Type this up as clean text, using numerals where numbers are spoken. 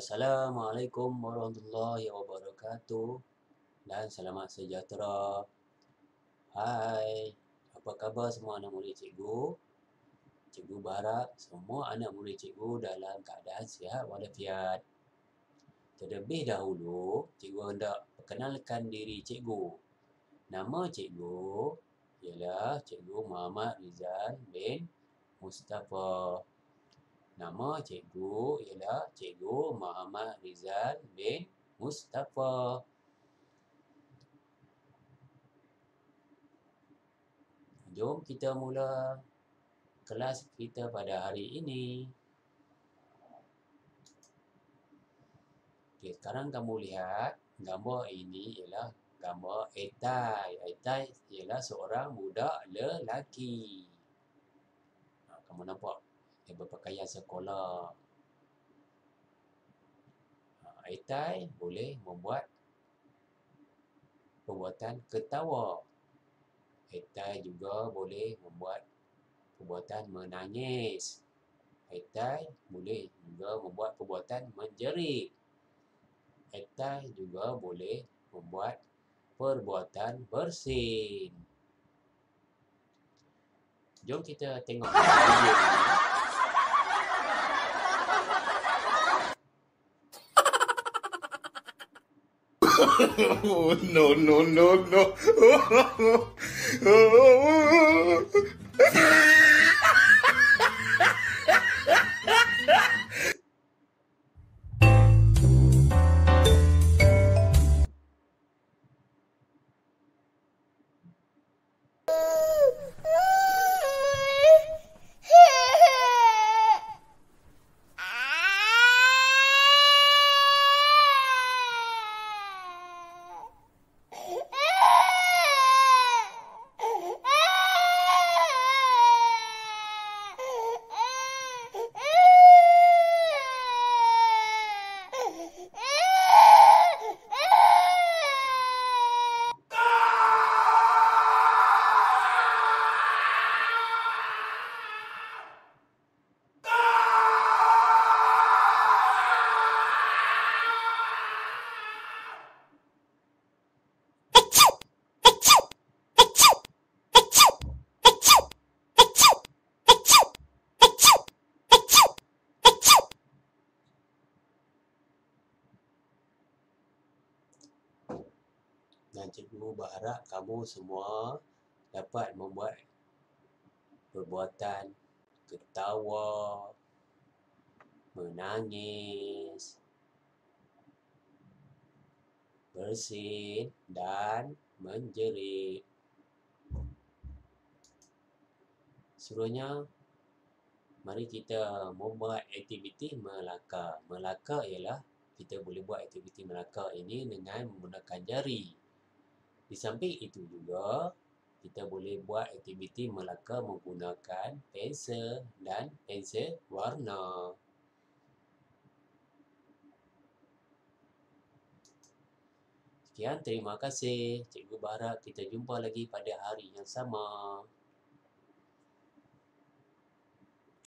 Assalamualaikum warahmatullahi wabarakatuh dan selamat sejahtera. Hai, apa khabar semua anak murid cikgu? Cikgu berharap semua anak murid cikgu dalam keadaan sihat walafiat. Terlebih dahulu, cikgu hendak perkenalkan diri cikgu. Nama cikgu ialah Cikgu Muhammad Rizal bin Mustafa. Nama cikgu ialah Cikgu Muhammad Rizal bin Mustafa. Jom kita mula kelas kita pada hari ini. Okey, sekarang kamu lihat gambar ini ialah gambar Etai. Etai ialah seorang budak lelaki. Kamu nampak dia berpakaian sekolah. Etai boleh membuat perbuatan ketawa. Etai juga boleh membuat perbuatan menangis. Etai boleh juga membuat perbuatan menjerit. Etai juga boleh membuat perbuatan bersin. Jom kita tengok video ini. Oh, no, no, no, no. Dan cikgu berharap kamu semua dapat membuat perbuatan ketawa, menangis, bersin dan menjerit. Seluruhnya, mari kita membuat aktiviti melakar. Melakar ialah kita boleh buat aktiviti melakar ini dengan menggunakan jari. Di samping itu juga, kita boleh buat aktiviti melakar menggunakan pensel dan pensel warna. Sekian, terima kasih. Cikgu berharap kita jumpa lagi pada hari yang sama.